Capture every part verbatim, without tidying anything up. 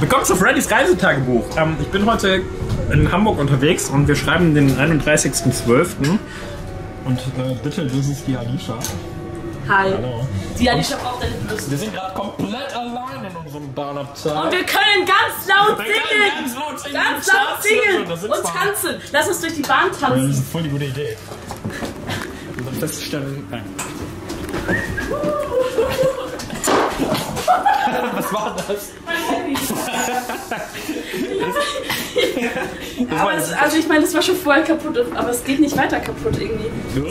Willkommen zu Freddys Reisetagebuch. Ähm, ich bin heute in Hamburg unterwegs und wir schreiben den einunddreißigsten zwölften Und äh, bitte, das ist die Alicia. Hi. Hallo. Die Alicia braucht deine Brüste. Wir sind gerade komplett allein in unserem Bahnabteil. Und wir können ganz laut wir singen. Ganz laut singen. Ganz laut singen. Und tanzen. Lass uns durch die Bahn tanzen. Das ist voll die gute Idee. Und dann feststellen... Nein. Was war das? Mein Handy. aber es, also ich meine, das war schon vorher kaputt, aber es geht nicht weiter kaputt irgendwie.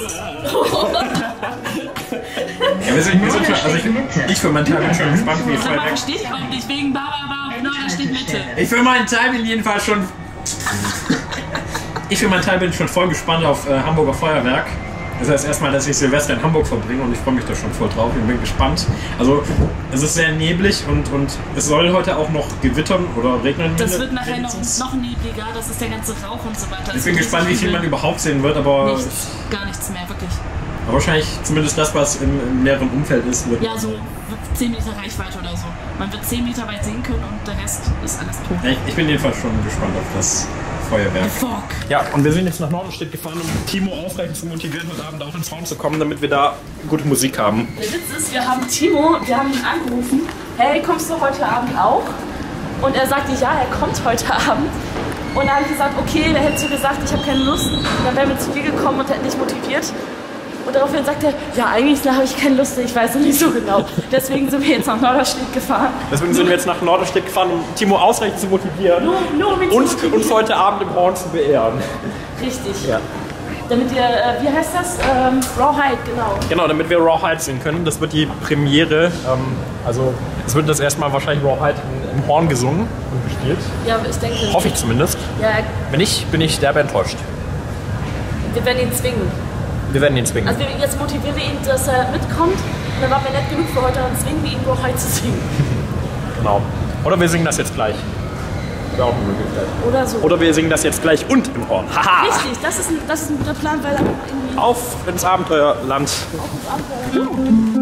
Ja, wir sind, wir sind schon, also ich, ich für meinen Teil bin schon gespannt, wie es Feuerwerk... verstehe ich überhaupt nicht, wegen Baba, no, da steht Mitte. Ich für meinen Teil bin jedenfalls schon... Ich für meinen Teil bin schon voll gespannt auf äh, Hamburger Feuerwerk. Das heißt erstmal, dass ich Silvester in Hamburg verbringe und ich freue mich da schon voll drauf. Ich bin gespannt. Also es ist sehr neblig und, und es soll heute auch noch gewittern oder regnen. Das wird nachher noch, noch nebliger, das ist der ganze Rauch und so weiter. Ich bin gespannt, wie viel man überhaupt sehen wird, aber... Nichts, gar nichts mehr, wirklich. Aber wahrscheinlich zumindest das, was im, im näheren Umfeld ist. Wird ja, so zehn Meter Reichweite oder so. Man wird zehn Meter weit sehen können und der Rest ist alles tot. Ich, ich bin jedenfalls schon gespannt auf das Feuerwerk. Fuck. Ja, und wir sind jetzt nach Norderstedt gefahren, um Timo ausreichend zu motivieren, heute Abend auch ins Raum zu kommen, damit wir da gute Musik haben. Der Witz ist, wir haben Timo, wir haben ihn angerufen, hey, kommst du heute Abend auch? Und er sagte, ja, er kommt heute Abend. Und dann habe ich gesagt, okay, dann hättest du gesagt, ich habe keine Lust. Dann wären wir zu dir gekommen und hätten dich motiviert. Und daraufhin sagt er, ja, eigentlich habe ich keine Lust, ich weiß noch nicht so genau. Deswegen sind wir jetzt nach Norderstedt gefahren. Deswegen sind wir jetzt nach Norderstedt gefahren, um Timo ausreichend zu motivieren. Nur, nur um ihn zu und motivieren. uns heute Abend im Horn zu beehren. Richtig. Ja. Damit wir, äh, wie heißt das? Ähm, Rawhide, genau. Genau, damit wir Rawhide sehen können. Das wird die Premiere. Ähm, also es wird das erstmal wahrscheinlich Rawhide im, im Horn gesungen und gespielt. Ja, ich denke. Hoffe ich zumindest. Ja. Wenn nicht, bin ich derbe enttäuscht. Wir werden ihn zwingen. Wir werden ihn zwingen. Also wir, jetzt motivieren wir ihn, dass er mitkommt. Und dann waren wir nett genug für heute, dann zwingen wir ihn Rawhide zu singen. Genau. Oder wir singen das jetzt gleich. Wäre auch eine Möglichkeit. Oder so. Oder wir singen das jetzt gleich und im Horn. Haha! Richtig, das ist ein, das ist ein guter Plan, weil dann irgendwie... Auf ins Abenteuerland. Auf ins Abenteuerland.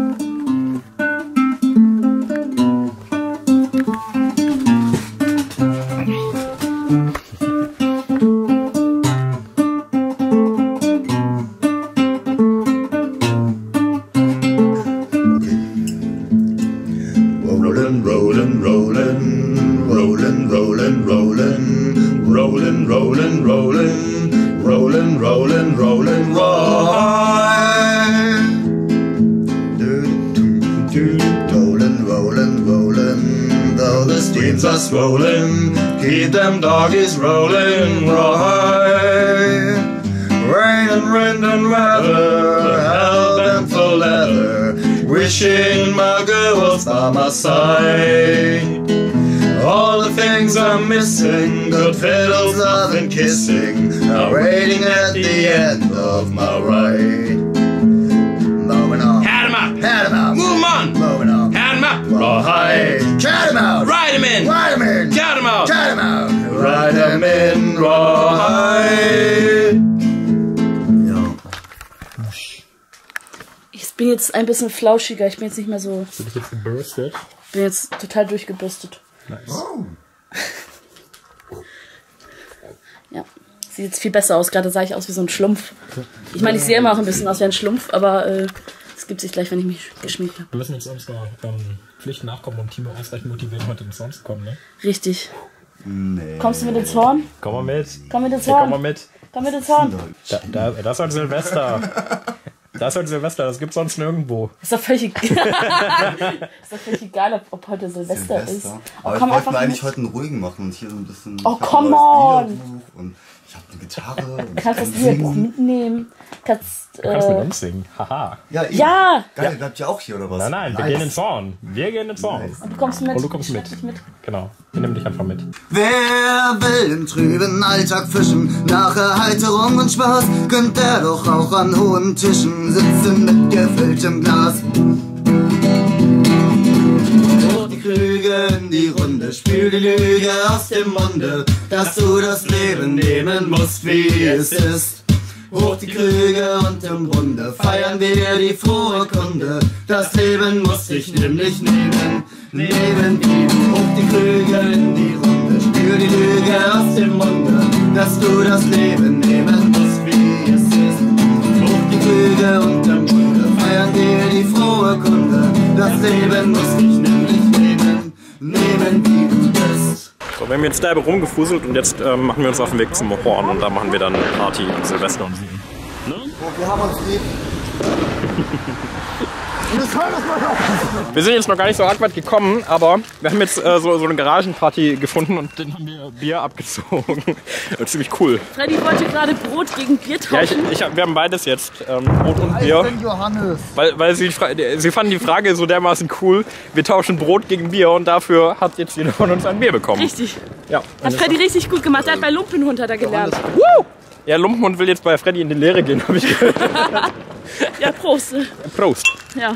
Rollin', rollin', rollin', rollin', rollin', rollin', rollin', rollin', rollin', rollin', rollin', rollin', rollin', rollin', rollin', though the streams are swollen, keep them doggies rollin', right. Rain and wind and weather, hell bent for leather, wishing my girl was by my side. All the things I'm missing, good fiddles, love and kissing, now waiting at the end of my ride. Moving on. Had him up! Had him out. Move him on! Moving on. Had him up! Rawhide. Cat him out. Ride him in! Ride him in. Cat him out! Cat him out. Ride him in. Rawhide. Ich bin jetzt ein bisschen flauschiger, ich bin jetzt nicht mehr so... Bin ich jetzt gebürstet? Ich bin jetzt total durchgebürstet. Nice. Oh. Ja, sieht jetzt viel besser aus. Gerade sah ich aus wie so ein Schlumpf. Ich meine, ich sehe immer auch ein bisschen aus wie ein Schlumpf, aber es äh, gibt sich gleich, wenn ich mich geschminkt habe. Wir müssen jetzt unserer ähm, Pflicht nachkommen, um Timo ausreichend motivieren, heute ins Horn zu kommen, ne? Richtig. Nee. Kommst du mit ins Horn? Komm mal mit. Komm mit ins Hey, Horn. komm mal mit. Komm mit ins Horn. Da, da, das ist halt Silvester. Das ist halt Silvester, das gibt's sonst nirgendwo. Ist doch völlig, ist doch völlig egal, ob, ob heute Silvester, Silvester. ist. Oh, Aber komm ich wollte mir einfach eigentlich mit. heute einen ruhigen machen und hier so ein bisschen... Oh, ich hab come ein neues on. Liederbuch und ich habe eine Gitarre. Und Du kannst das ich kann Liederbuch singen. mitnehmen. Kannst, Du kannst äh, mit uns singen. Haha. Ja, eben. Ja! Geil, bleibt ihr auch hier oder was? Nein, nein, wir Nice. gehen ins Horn. Wir gehen ins Horn. Nice. Und du kommst mit. Und du kommst Ich mit. schlepp dich mit. Genau. Wir nehmen dich einfach mit. Wer will im trüben Alltag fischen, nach Erheiterung und Spaß, könnt er doch auch an hohen Tischen sitzen mit gefülltem Glas. Hoch die Krüge in die Runde, spül die Lüge aus dem Munde, dass du das Leben nehmen musst, wie es ist. Hoch die Krüge und im Bunde feiern wir die frohe Kunde, das Leben muss dich nämlich nehmen, neben ihm. Hoch die Krüge in die Lüge aus dem Munde, dass du das Leben nehmen musst, wie es ist. Hoch die Flügel unterm Munde, feiern dir die frohe Kunde. Das Leben muss dich nämlich nehmen, nehmen wie du bist. So, wir haben jetzt derbe rumgefuselt und jetzt ähm, machen wir uns auf den Weg zum Horn und da machen wir dann Party und Silvester und so. Ne? Oh, wir haben uns lieb. Wir sind jetzt noch gar nicht so arg weit gekommen, aber wir haben jetzt äh, so, so eine Garagenparty gefunden und dann haben wir Bier abgezogen. Ziemlich cool. Freddy wollte gerade Brot gegen Bier tauschen. Ja, ich, ich, wir haben beides jetzt, ähm, Brot und Bier. Johannes. Weil, weil sie, sie fanden die Frage so dermaßen cool, wir tauschen Brot gegen Bier und dafür hat jetzt jeder von uns ein Bier bekommen. Richtig. Ja. Hat Freddy richtig gut gemacht, er hat bei Lumpenhund hat er gelernt. Woo! Ja, Lumpenhund will jetzt bei Freddy in die Lehre gehen, habe ich gehört. Ja, Prost. Prost. Ja.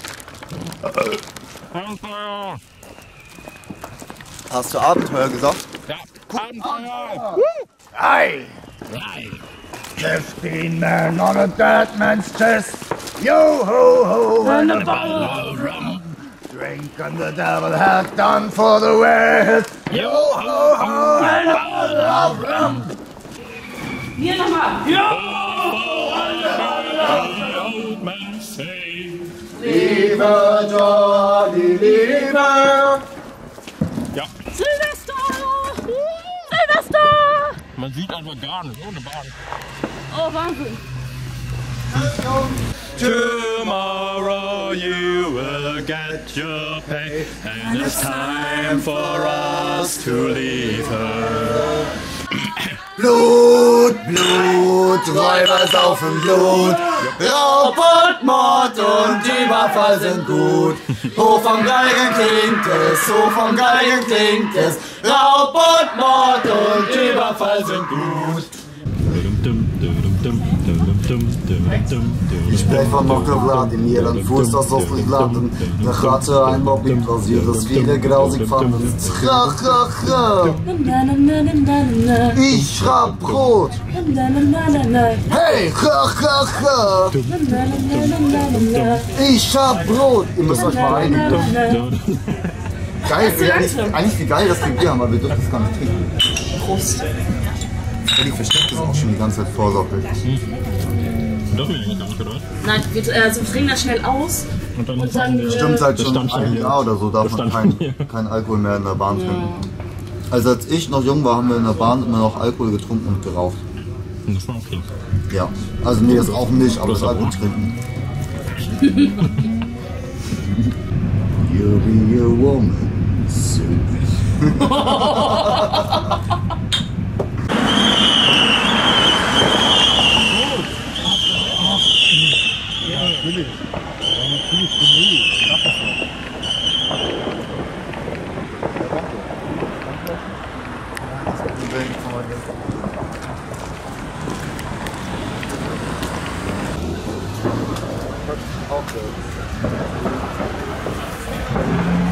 Hast du Abenteuer gesagt? Ja, Abenteuer! Aye! Fifteen men on a dead man's chest. Yo ho ho and a bottle of rum. Drink and the devil had done for the West. Yo ho ho and a bottle of rum. Hier nochmal. Liebe Johnny, Liebe. Ja. Silvester! Silvester! Man sieht einfach gar nicht, ohne Bahn. Oh, Wahnsinn. Tomorrow you will get your pay and it's time for us to leave her. Blut, Blut, Räuber saufen Blut. Raub und Mord und Überfall sind gut. Hoch vom Geigen klingt es, hoch vom Geigen klingt es. Raub und Mord und Überfall sind gut. Ich spreche von Doktor Wladimir, ein Fuß, das aus nicht landen. Der hatte ein Mobbing rasiert, das viele grausig fanden. Cha, cha, cha. Ich schraub Brot. Hey, cha, cha, cha. Ich hab Brot. Ihr müsst euch mal einigen. Geil, eigentlich, eigentlich wie geil, dass wir Bier haben, aber wir dürfen das gar nicht trinken. Prost. Die versteckt das auch schon die ganze Zeit vorsorglich. Dürfen wir eigentlich gar nicht, oder? Nein, wir, also wir trinken das schnell aus. Und dann, und dann Stimmt, seit schon stand schon ein hier. Jahr oder so darf Das man stand kein, hier. kein Alkohol mehr in der Bahn trinken. Also als ich noch jung war, haben wir in der Bahn immer noch Alkohol getrunken und geraucht. Das war okay. Ja, also nee, das auch nicht, aber das Alkohol trinken. You'll be a woman soon. Okay.